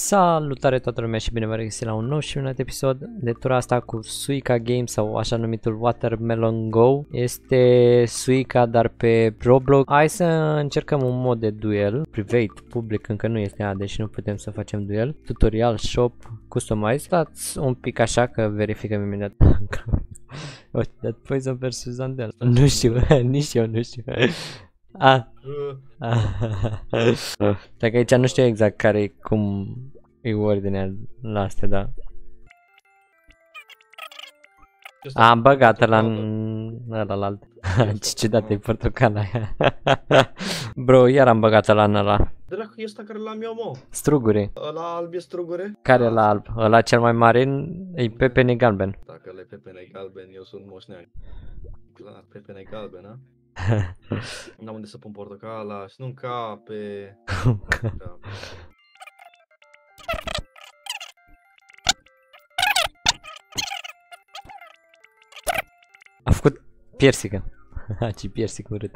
Salutare toată lumea și bine v-am regăsit la un nou și un alt episod de tura asta cu Suica Game sau așa numitul Watermelon Go. Este Suica dar pe Roblox. Hai să încercăm un mod de duel. Private, public încă nu este, deci nu putem să facem duel. Tutorial, shop, customize. Stați un pic așa că verificăm imediat. That poison versus Andel. Nu știu, nici eu nu știu. Dacă aici nu știu exact care e cum e ordinea la astea, da. Am băgat la ălalt. Ce ciudată e portocala aia. Bro, iar am băgat la ăla. De la că e ăsta care l-am eu, mă. Strugure. Ăla alb e strugure? Care e la alb? Ăla cel mai mare e pepene galben. Dacă ăla e pepene galben, eu sunt moșneag. Clar, pepene galben, a? N-am unde să pun portocala și nu încape. A făcut piersică. Ce piersic urât.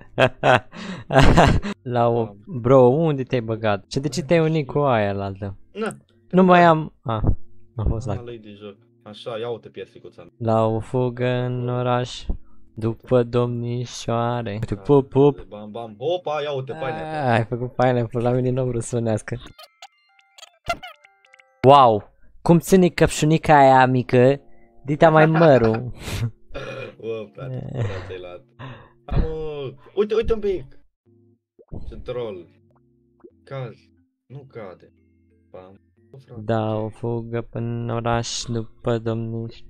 La o... Bro, unde te-ai băgat? Și de ce te-ai unit cu aia la altă? Nu mai am... am fost la... de joc. Așa, ia uite piersicuța. La o fugă în oraș. După domnișoare. Uite, pup. Bam, bam. Opa, ia uite pineapple. Ai făcut pineapple, la mine nu vreau să unească. Wow! Cum ține căpșunica aia mică? Dita mai mărul. Bă, frate, ți-ai luat. Uite un pic. Ce troll. Cazi. Nu cade. Bam. Da, o fugă până oraș după domnișoare.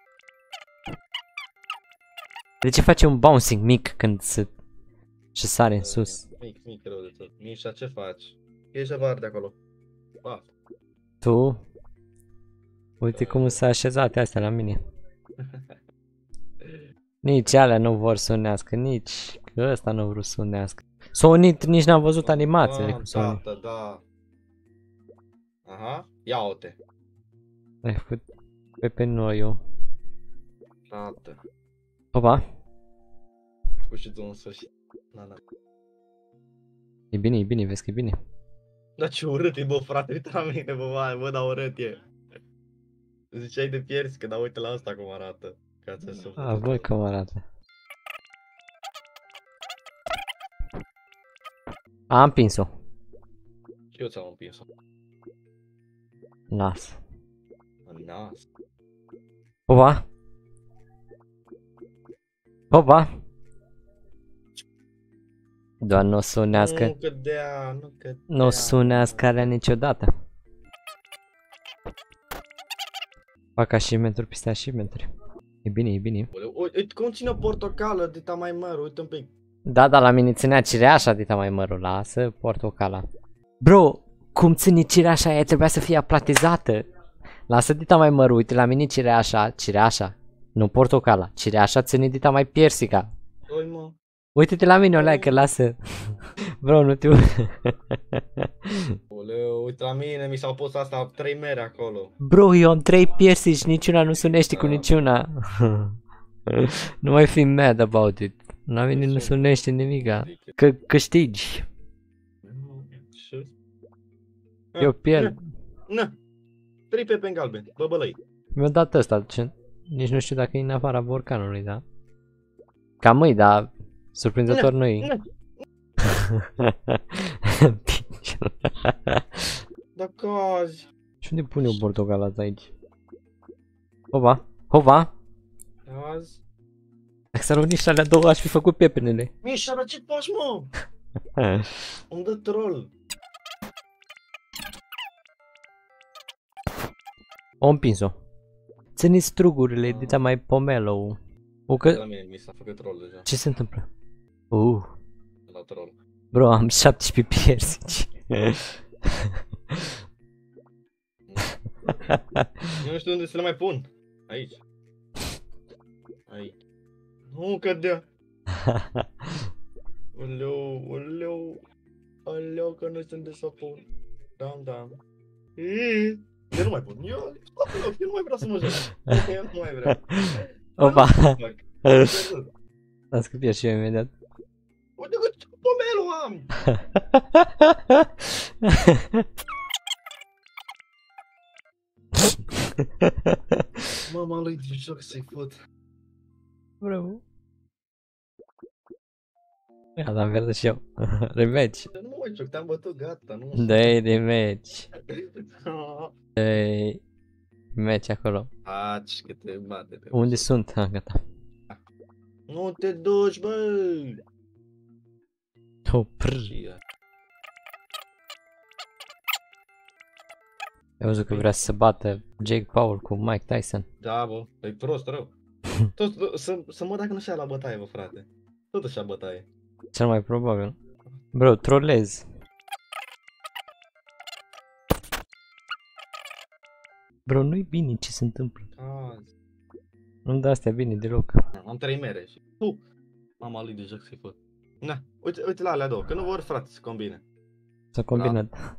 De ce face un bouncing mic când se sare în sus? Mic, rău de tot. Mișa, ce faci? E ceva de acolo. Ba. Tu? Uite cum s-a așezat astea la mine. Nici alea nu vor să unească, nici ăsta nu vreau să unească. S-a unit, nici n-am văzut animațiile cum s-a unit. Da. Aha, ia-o-te. Ai făcut pe noi eu. Tată. Opa. Cu și tu în sfârșit. Na. E bine, vezi că e bine. Da, ce urât e, bă, frate, uite la mine, bă, dar urât e. Ziceai de piersică, dar uite la asta cum arată. Bă, cum arată. Am împins-o. Și eu ți-am împins-o. Nas. Nas. Opa. Doar nu o să unească. Nu cădea. Nu o să unească alea niciodată. Fac achievement-uri peste achievement-uri. E bine. Uite cum ține o portocală dita mai mărul, uite un pic. Da, la mine ținea cireașa dita mai mărul, lasă portocala. Bro, cum ține cireașa aia trebuia să fie aplatizată. Lasă dita mai mărul, uite la mine cireașa. Nu portocala, cireașa ține dita mai piersica. Oi, mă. Uite-te la mine, olea, că lasă. Bro, nu te... Oleu, uite la mine, mi s-au pus asta 3 mere acolo. Bro, eu am 3 piersici, niciuna nu se unește cu niciuna. Nu mai fi mad about it. La mine nu se unește nimica. Că câștigi. Eu pierd. Na. 3 pepeni galbeni, băbălăi. Mi-a dat ăsta, nici nu știu dacă e în afara borcanului, da? Cam mâi, dar surprinzător nu e. Da cazi. Și unde pune o portocală aici? Hova. Cazi. Dacă s-ar uni și alea două, aș fi făcut pepenele. Mișa, dar ce faci, mă? Îmi dă troll. O împins-o. Ține strugurile, dita mai pomelo. La mine mi s-a făcut troll deja. Ce se întâmplă? La troll. Bro, am 17 piersici. Eu nu știu unde să le mai pun. Aici. Nu cădea. Oleu, că nu știu unde să pun. Da. Eu nu mai pun. Eu nu mai vreau să mă joc. Eu nu mai vreau. Opa. Am scăpiat și eu imediat. Uite cât pomelul am! Mama lui de joc să-i fut. Bravo. Gata, am pierdut și eu. Rematch. Nu mă joc, te-am bătut, gata, nu. Dă-i rematch. Dă-i rematch acolo. Taci că te bate pe Unde ușă. sunt? Ha, gata. Nu te duci, bă! Oh, prr. Și ea. Ai văzut că vrea să se bată Jake Paul cu Mike Tyson. Da, bă, e prost rău. Tot, să mă dacă nu și la bătaie, bă, frate. Tot așa bătaie. Cel mai probabil. Bro, trolez. Bro, nu-i bine ce se întâmplă. Caz. Nu de astea bine deloc. Am 3 mere și mama lui de joc să-i fut. Na, uite la alea două, că nu vor frate să combine. S-a combinat.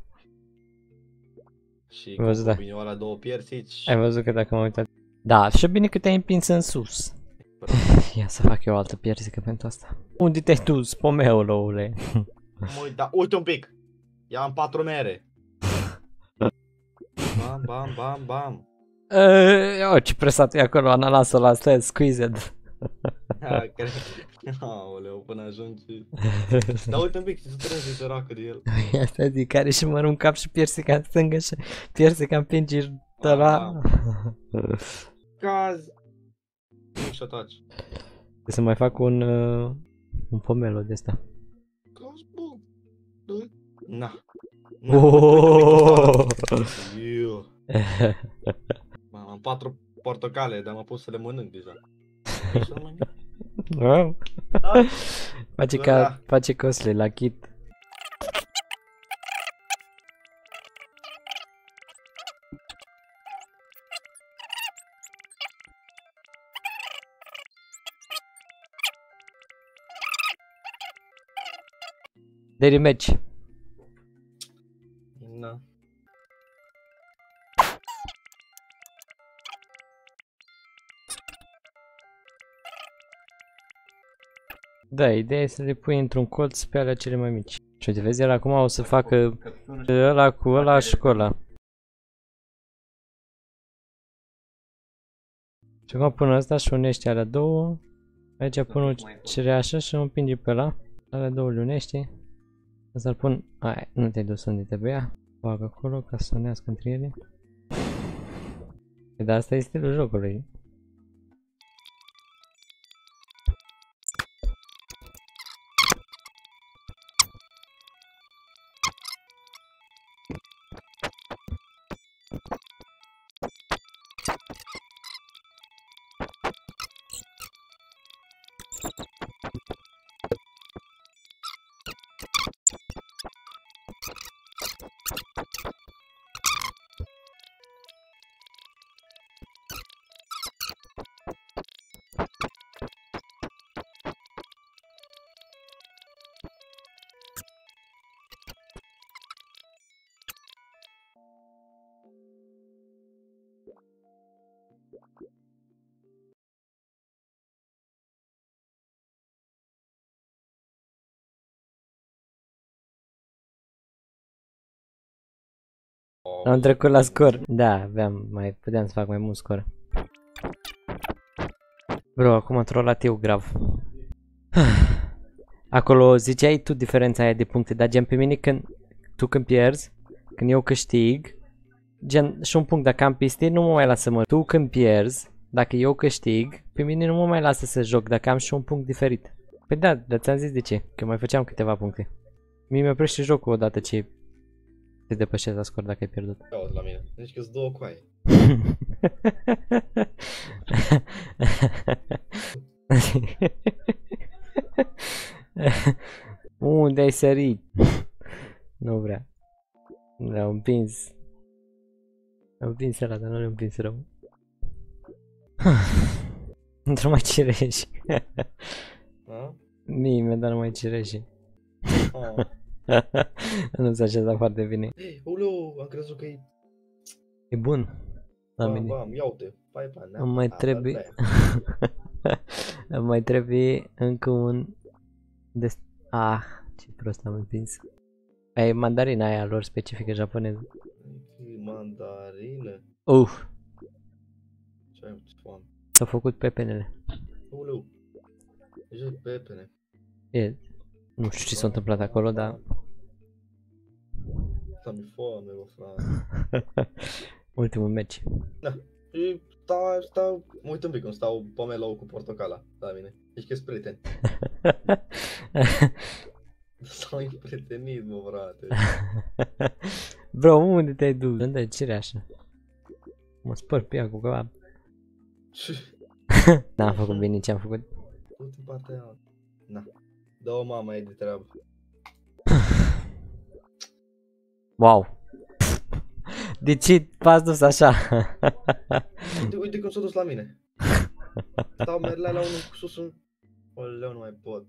Și Ai văzut, da. combine alea două piersici. Ai văzut că dacă m-am uitat. Da, și bine că te-ai împins în sus. Ia să fac eu o altă piersică pentru asta. Unde te-ai dus, pomeul, oule? Da, uite un pic. Ia am 4 mere. Bam, bam, bam, bam. Ce presat e acolo, ananasul ăsta, squeezed. Ha, cred. Aoleu, până ajungi. Da, uite un pic, se strânge săracă de el. Asta zic, care și măr un cap și piersica în stângă și piersica împinge ăla. Caz. Nu și ataci. Trebuie să mai fac un pomelo de ăsta. Caz, bă. Na. Oh! Eu. Am 4 portocale, dar m-am pus să le mănânc deja. Wow. Da. Face cosle la kit. De rematch. Na. Da, ideea e să le pui într-un colț pe alea cele mai mici. Și uite, vezi, el acum o să facă ăla cu ăla și cu ăla. Și acum pun ăsta și unește alea două. Aici pun o cireașă și îl împinge pe ăla. Alea două le unește. Să-l pun... Aia, nu te-ai dus unde trebuia. Bag acolo ca să unească între ele. Dar asta e stilul jocului. Am trecut la scor. Da, puteam să fac mai mult scor. Bro, acum am trollat eu grav. Acolo ziceai tu diferența aia de puncte, dar gen pe mine când pierzi, când eu câștig, gen și un punct dacă am piste nu mă mai lasă mă. Tu când pierzi, dacă eu câștig, pe mine nu mă mai lasă să joc dacă am și un punct diferit. Păi da, dar ți-am zis de ce, că mai făceam câteva puncte. Mie mi-a oprește jocul odată ce te depășești la scor dacă ai pierdut. Caută la mine, deci că-s două coaie. Unde ai sărit? Nu vrea. Le-au împins. Am împins ăla, dar nu le-am împins rău. Într-o mai cireși. Mie mi-a dat numai cireși. Nu s-a așezat foarte bine. Uleu, am crezut că e... E bun. La mine. Bam, ia uite. Îmi mai trebuie... Îmi mai trebuie încă un... ce prost am împins. E mandarina aia lor specifică japoneză. Mandarină? ce foame. S-au făcut pepenele. Uleu. Deja pepene. E, nu știu ce s-a întâmplat acolo, dar... Da, mi-e foame, bă, frate. Ultimul meci. Da. Și stau, mă uit un pic cum stau pomelou cu portocala la mine. Ești că-s prieten. S-au împrietenit, mă, frate. Bro, unde te-ai dus? Unde cireașă? Mă spăr pe ea cu ceva. N-am făcut bine ce am făcut. Du-te în partea aia. Na. Dă-o mama e de treabă. Wow. De ce v-ați dus așa? Uite cum s-a dus la mine. Stau merlea la unul cu sus un... Oleu, nu mai pot.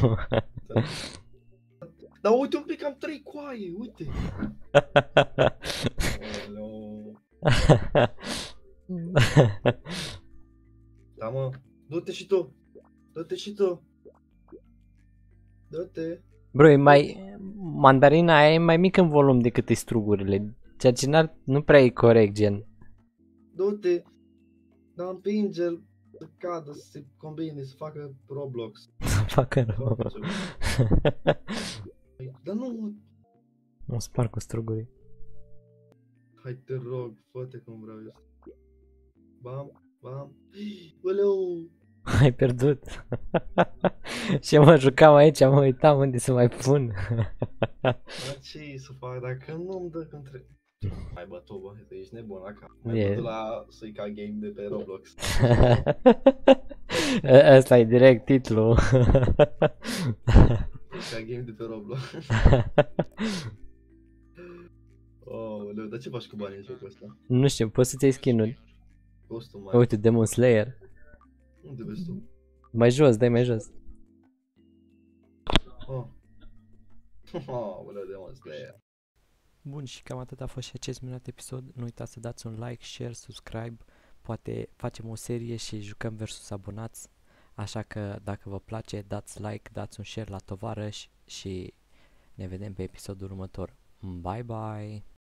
Dar uite un pic, am 3 coaie, uite. Oleu. Da, mă, du-te și tu. Du-te și tu. Du-te. Bro, e mai... Mandarina aia e mai mică în volum decât e strugurile. Ceea ce nu prea e corect, gen. Du-te. Dar împinge-l să cadă, să se combine, să facă Roblox. Să facă rău. Dar nu, Mă spar cu strugurii. hai te rog, fă-te cum vreau eu. Bam, bam. Oleu. Ai pierdut. Și mă jucam aici, mă uitam unde să mai pun. Dar ce să fac dacă nu-mi dă între... Mai bătut, bă, ești nebun la cap. Mai E. bătut la Suica Game de pe Roblox. Ăsta e direct titlul. Suica Game de pe Roblox. Oh, leu, dar ce faci cu banii în jocul ăsta? Nu știu, poți să-ți iei skin-uri. Costul mai... Uite, Demon Slayer. Unde vezi tu? Mai jos, dai mai jos. Oh. Oh, bă, de mă, Slayer. Bun, și cam atât a fost și acest minut episod. Nu uitați să dați un like, share, subscribe. Poate facem o serie și jucăm versus abonați. Așa că dacă vă place, dați like, dați un share la tovarăși și ne vedem pe episodul următor. Bye bye!